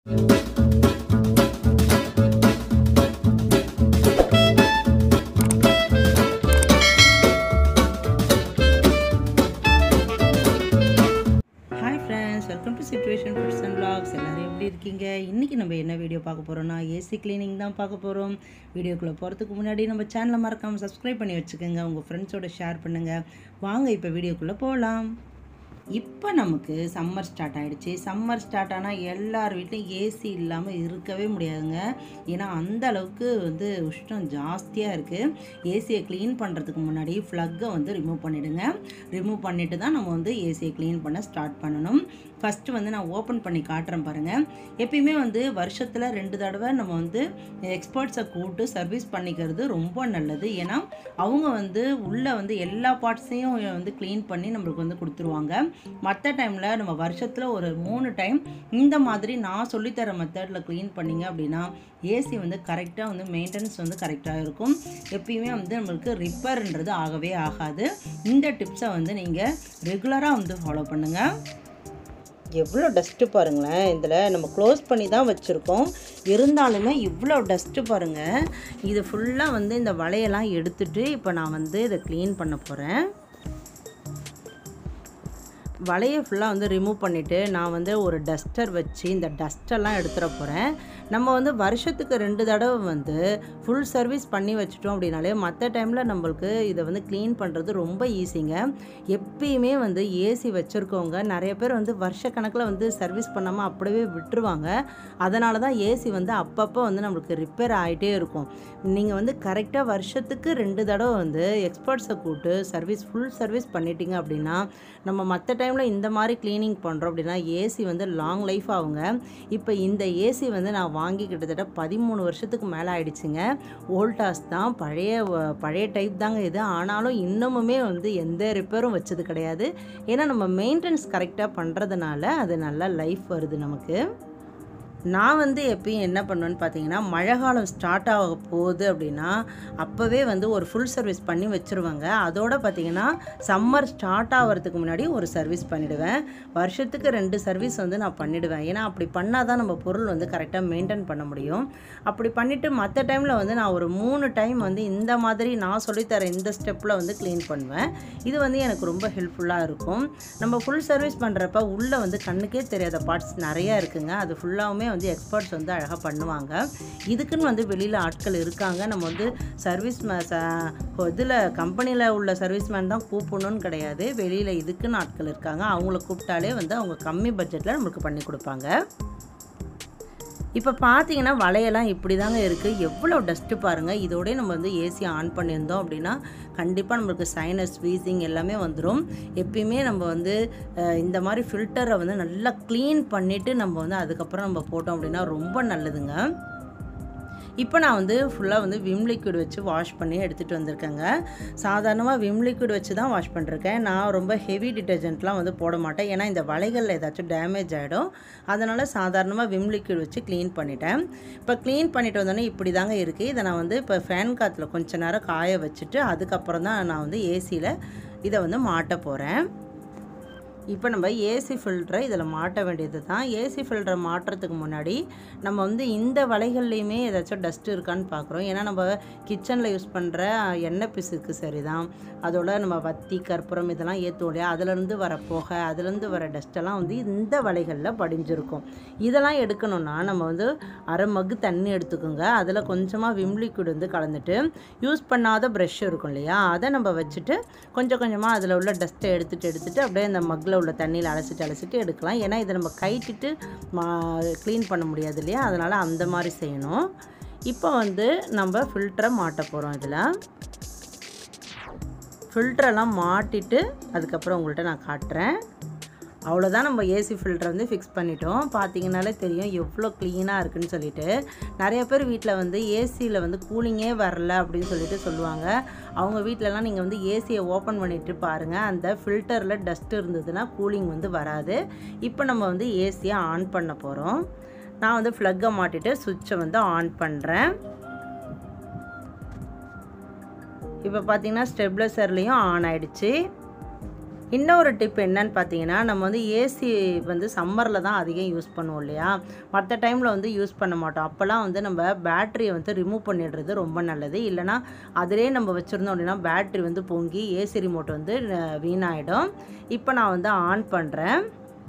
Welcome to situation foods and vlogs. எல்லாரும் எப்படி இருக்கீங்க? இன்றைக்கி நம்ம என்ன வீடியோ பார்க்க போகிறோம்னா ஏசி கிளீனிங் தான் பார்க்க போகிறோம். வீடியோக்குள்ளே போகிறதுக்கு முன்னாடி நம்ம சேனலை மறக்காமல் சப்ஸ்கிரைப் பண்ணி வச்சுக்கோங்க, உங்கள் ஃப்ரெண்ட்ஸோட ஷேர் பண்ணுங்கள். வாங்க இப்போ வீடியோக்குள்ளே போகலாம். இப்போ நமக்கு சம்மர் ஸ்டார்ட் ஆகிடுச்சு. சம்மர் ஸ்டார்ட் ஆனால் எல்லார் வீட்லையும் ஏசி இல்லாமல் இருக்கவே முடியாதுங்க. ஏன்னா அந்த அளவுக்கு உஷ்ணம் ஜாஸ்தியாக இருக்குது. ஏசியை க்ளீன் பண்ணுறதுக்கு முன்னாடி ஃப்ளக்கை ரிமூவ் பண்ணிவிடுங்க. ரிமூவ் பண்ணிவிட்டு தான் நம்ம ஏசியை க்ளீன் பண்ண ஸ்டார்ட் பண்ணணும். ஃபஸ்ட்டு நான் ஓப்பன் பண்ணி காட்டுறேன் பாருங்கள். எப்பயுமே வருஷத்தில் 2 தடவை நம்ம எக்ஸ்பர்ட்ஸை கூப்பிட்டு சர்வீஸ் பண்ணிக்கிறது ரொம்ப நல்லது. ஏன்னா அவங்க உள்ளே எல்லா பார்ட்ஸையும் க்ளீன் பண்ணி நம்மளுக்கு கொடுத்துருவாங்க. மற்ற டைமில் நம்ம வருஷத்தில் ஒரு 3 டைம் இந்த மாதிரி நான் சொல்லித்தர மெத்தடில் க்ளீன் பண்ணிங்க அப்படின்னா ஏசி கரெக்டாக மெயின்டெனன்ஸ் கரெக்டாக இருக்கும். எப்பயுமே நம்மளுக்கு ரிப்பேர்ன்றது ஆகவே ஆகாது. இந்த டிப்ஸை நீங்கள் ரெகுலராக ஃபாலோ பண்ணுங்கள். எவ்வளோ டஸ்ட்டு பாருங்களேன். இதில் நம்ம க்ளோஸ் பண்ணி தான் வச்சுருக்கோம், இருந்தாலுமே இவ்வளோ டஸ்ட்டு பாருங்கள். இது ஃபுல்லாக இந்த வலையெல்லாம் எடுத்துகிட்டு இப்போ நான் இதை க்ளீன் பண்ண போகிறேன். வலையை ஃபுல்லாக ரிமூவ் பண்ணிவிட்டு நான் ஒரு டஸ்டர் வச்சு இந்த டஸ்ட்டெல்லாம் எடுத்துட போகிறேன். நம்ம வருஷத்துக்கு 2 தடவை ஃபுல் சர்வீஸ் பண்ணி வச்சுட்டோம் அப்படின்னாலே மற்ற டைமில் நம்மளுக்கு இதை க்ளீன் பண்ணுறது ரொம்ப ஈஸிங்க. எப்பயுமே ஏசி வச்சுருக்கவங்க நிறைய பேர் வருஷக்கணக்கில் சர்வீஸ் பண்ணாமல் அப்படியே விட்டுருவாங்க. அதனால தான் ஏசி அப்பப்போ நம்மளுக்கு ரிப்பேர் ஆகிட்டே இருக்கும். நீங்கள் கரெக்டாக வருஷத்துக்கு 2 தடவை எக்ஸ்பர்ட்ஸை கூப்பிட்டு ஃபுல் சர்வீஸ் பண்ணிட்டீங்க அப்படின்னா நம்ம மற்ற டைமில் இந்த மாதிரி க்ளீனிங் பண்ணுறோம் அப்படின்னா ஏசி லாங் லைஃப் ஆகுங்க. இப்போ இந்த ஏசி நான் வாங்கி கிட்டத்தட்ட 13 வருஷத்துக்கு மேலே ஆயிடுச்சுங்க. வோல்டாஸ் தான், பழைய டைப் தாங்க இது. ஆனாலும் இன்னமுமே எந்த ரிப்பேரும் வச்சது கிடையாது. ஏன்னா நம்ம மெயின்டெனன்ஸ் கரெக்டாக பண்ணுறதுனால அது நல்லா லைஃப் வருது நமக்கு. நான் எப்பயும் என்ன பண்ணுவேன்னு பார்த்தீங்கன்னா, மழை காலம் ஸ்டார்ட் ஆக போகுது அப்படின்னா அப்போவே ஒரு ஃபுல் சர்வீஸ் பண்ணி வச்சுருவாங்க. அதோடு பார்த்திங்கன்னா சம்மர் ஸ்டார்ட் ஆகிறதுக்கு முன்னாடி ஒரு சர்வீஸ் பண்ணிவிடுவேன். வருஷத்துக்கு 2 சர்வீஸ் நான் பண்ணிவிடுவேன். ஏன்னா அப்படி பண்ணால் தான் நம்ம பொருள் கரெக்டாக மெயின்டைன் பண்ண முடியும். அப்படி பண்ணிவிட்டு மற்ற டைமில் நான் ஒரு 3 டைம் இந்த மாதிரி நான் சொல்லித்தரேன் இந்த ஸ்டெப்பில் க்ளீன் பண்ணுவேன். இது எனக்கு ரொம்ப ஹெல்ப்ஃபுல்லாக இருக்கும். நம்ம ஃபுல் சர்வீஸ் பண்ணுறப்ப உள்ளே கண்ணுக்கே தெரியாத பார்ட்ஸ் நிறையா இருக்குங்க. அது ஃபுல்லாகவுமே எக்ஸ்பர்ட்ஸ் அழகாக பண்ணுவாங்க. இதுக்குன்னு வெளியில் ஆட்கள் இருக்காங்க. நம்ம சர்வீஸ் இதில் கம்பெனியில் உள்ள சர்வீஸ்மேன் தான் கூப்பிடணும்னு கிடையாது. வெளியில் இதுக்குன்னு ஆட்கள் இருக்காங்க. அவங்கள கூப்பிட்டாலே அவங்க கம்மி பட்ஜெட்டில் நம்மளுக்கு பண்ணி கொடுப்பாங்க. இப்போ பார்த்தீங்கன்னா வலையெல்லாம் இப்படி தாங்க இருக்குது. எவ்வளோ டஸ்ட்டு பாருங்கள். இதோடய நம்ம ஏசி ஆன் பண்ணியிருந்தோம் அப்படின்னா கண்டிப்பாக நம்மளுக்கு சைனஸ் வீசிங் எல்லாமே வந்துடும். எப்பயுமே நம்ம இந்த மாதிரி ஃபில்டரை நல்லா க்ளீன் பண்ணிவிட்டு நம்ம அதுக்கப்புறம் நம்ம போட்டோம் அப்படின்னா ரொம்ப நல்லதுங்க. இப்போ நான் ஃபுல்லாக விம் லிக்விட் வச்சு வாஷ் பண்ணி எடுத்துகிட்டு வந்திருக்கேங்க. சாதாரணமாக விம் லிக்விட் வச்சு தான் வாஷ் பண்ணிருக்கேன். நான் ரொம்ப ஹெவி டிட்டர்ஜென்ட்லாம் போட மாட்டேன். ஏன்னா இந்த வலைகளில் ஏதாச்சும் டேமேஜ் ஆகிடும். அதனால் சாதாரணமாக விம் லிக்விட் வச்சு க்ளீன் பண்ணிட்டேன். இப்போ க்ளீன் பண்ணிட்டு வந்தோடனே இப்படி தாங்க இருக்குது. இதை நான் இப்போ ஃபேன் காற்றுல கொஞ்சம் நேரம் காய வச்சுட்டு அதுக்கப்புறம் தான் நான் ஏசியில் இதை மாட்ட போகிறேன். இப்போ நம்ம ஏசி ஃபில்டரை இதில் மாட்ட வேண்டியது தான். ஏசி ஃபில்டரை மாட்டுறதுக்கு முன்னாடி நம்ம இந்த வலைகள்லையுமே ஏதாச்சும் டஸ்ட்டு இருக்கான்னு பார்க்குறோம். ஏன்னா நம்ம கிச்சனில் யூஸ் பண்ணுற எண்ணெய் பிசுக்கு சரி தான், அதோட நம்ம வத்தி கற்பூரம் இதெல்லாம் ஏற்றுவோம் இல்லையா, அதுலேருந்து வர புகை அதுலேருந்து வர டஸ்ட்டெல்லாம் இந்த வலைகளில் படிஞ்சிருக்கும். இதெல்லாம் எடுக்கணும்னா நம்ம அரை மக்கு தண்ணி எடுத்துக்கோங்க. அதில் கொஞ்சமாக விம் லிக்விட் கலந்துட்டு யூஸ் பண்ணாத ப்ரஷ் இருக்கும் இல்லையா, அதை நம்ம வச்சுட்டு கொஞ்சம் கொஞ்சமாக அதில் உள்ள டஸ்ட்டை எடுத்துகிட்டு அப்படியே அந்த மக்கில் உள்ள தண்ணியில் அலசிட்டு எடுக்கலாம். ஏன்னா இதை நம்ம கைட்டிட்டு க்ளீன் பண்ண முடியாது இல்லையா, அதனால் அந்த மாதிரி செய்யணும். இப்போ நம்ம ஃபில்டரை மாட்ட போகிறோம். இதில் ஃபில்டரெல்லாம் மாட்டிட்டு அதுக்கப்புறம் உங்கள்கிட்ட நான் காட்டுறேன். அவ்வளோதான், நம்ம ஏசி ஃபில்டரை ஃபிக்ஸ் பண்ணிட்டோம். பார்த்தீங்கன்னாலே தெரியும் எவ்வளோ க்ளீனாக இருக்குதுன்னு சொல்லிட்டு. நிறைய பேர் வீட்டில் ஏசியில் கூலிங்கே வரல அப்படின்னு சொல்லிட்டு சொல்லுவாங்க. அவங்க வீட்டிலலாம் நீங்கள் ஏசியை ஓப்பன் பண்ணிவிட்டு பாருங்கள், அந்த ஃபில்டரில் டஸ்ட் இருந்ததுன்னா கூலிங் வராது. இப்போ நம்ம ஏசியை ஆன் பண்ண போகிறோம். நான் ஃப்ளக்கை மாட்டிட்டு சுவிட்சை ஆன் பண்ணுறேன். இப்போ பார்த்தீங்கன்னா ஸ்டெபிளைசர்லேயும் ஆன் ஆகிடுச்சு. இன்னொரு டிப் என்னன்னு பார்த்தீங்கன்னா, நம்ம வந்து ஏசி வந்து சம்மரில் தான் அதிகம் யூஸ் பண்ணுவோம் இல்லையா? மற்ற டைமில் வந்து யூஸ் பண்ண மாட்டோம். அப்போலாம் வந்து நம்ம பேட்டரிய வந்து ரிமூவ் பண்ணிடுறது ரொம்ப நல்லது. இல்லைனா அதிலேயே நம்ம வச்சுருந்தோம் அப்படின்னா பேட்ரி வந்து பொங்கி ஏசி ரிமோட் வந்து வீணாயிடும். இப்போ நான் வந்து ஆன் பண்ணுறேன்.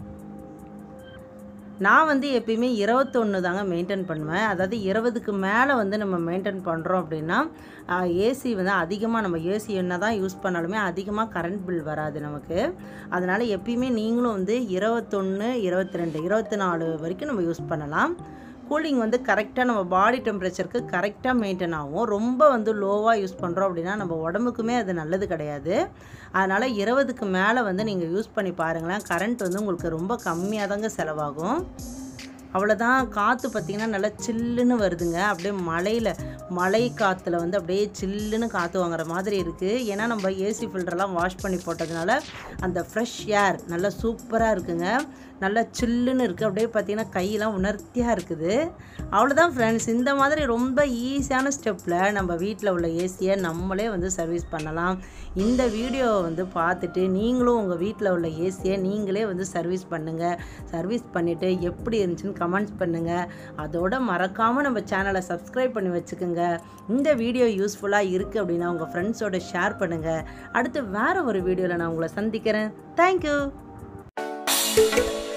நான் வந்து எப்பயுமே 21 தாங்க மெயின்டெயின் பண்ணுவேன். அதாவது 20க்கு மேலே வந்து நம்ம மெயின்டெயின் பண்ணுறோம் அப்படின்னா, ஏசி வந்து அதிகமாக நம்ம ஏசி என்ன தான் யூஸ் பண்ணாலுமே அதிகமாக கரண்ட் பில் வராது நமக்கு. அதனால் எப்பயுமே நீங்களும் வந்து 21, 22, 24 வரைக்கும் நம்ம யூஸ் பண்ணலாம். கூலிங் வந்து கரெக்டாக நம்ம பாடி டெம்பரேச்சருக்கு கரெக்டாக மெயின்டைன் ஆகும். ரொம்ப வந்து லோவாக யூஸ் பண்ணுறோம் அப்படின்னா நம்ம உடம்புக்குமே அது நல்லது கிடையாது. அதனால் 20க்கு மேலே வந்து நீங்கள் யூஸ் பண்ணி பாருங்களேன். கரண்ட் வந்து உங்களுக்கு ரொம்ப கம்மியாக தாங்க செலவாகும். அவ்வளோதான். காற்று பார்த்திங்கன்னா நல்லா சில்லுன்னு வருதுங்க. அப்படியே மழை காற்றுல வந்து அப்படியே சில்லுன்னு காற்று வாங்குற மாதிரி இருக்குது. ஏன்னா நம்ம ஏசி ஃபில்டர்லாம் வாஷ் பண்ணி போட்டதுனால அந்த ஃப்ரெஷ் ஏர் நல்லா சூப்பராக இருக்குங்க. நல்லா சில்லுன்னு இருக்குது. அப்படியே பார்த்திங்கன்னா கையெல்லாம் உணர்த்தியாக இருக்குது. அவ்வளோதான் ஃப்ரெண்ட்ஸ். இந்த மாதிரி ரொம்ப ஈஸியான ஸ்டெப்பில் நம்ம வீட்டில் உள்ள ஏசியை நம்மளே வந்து சர்வீஸ் பண்ணலாம். இந்த வீடியோவை வந்து பார்த்துட்டு நீங்களும் உங்கள் வீட்டில் உள்ள ஏசியை நீங்களே வந்து சர்வீஸ் பண்ணுங்கள். சர்வீஸ் பண்ணிவிட்டு எப்படி இருந்துச்சுன்னு கமெண்ட்ஸ் பண்ணுங்கள். அதோட மறக்காமல் நம்ம சேனலை சப்ஸ்கிரைப் பண்ணி வச்சுக்கோங்க. இந்த வீடியோ யூஸ்ஃபுல்லாக இருக்குது அப்படின்னா உங்கள் ஃப்ரெண்ட்ஸோட ஷேர் பண்ணுங்கள். அடுத்து வேறு ஒரு வீடியோவில் நான் உங்களை சந்திக்கிறேன். தேங்க்யூ.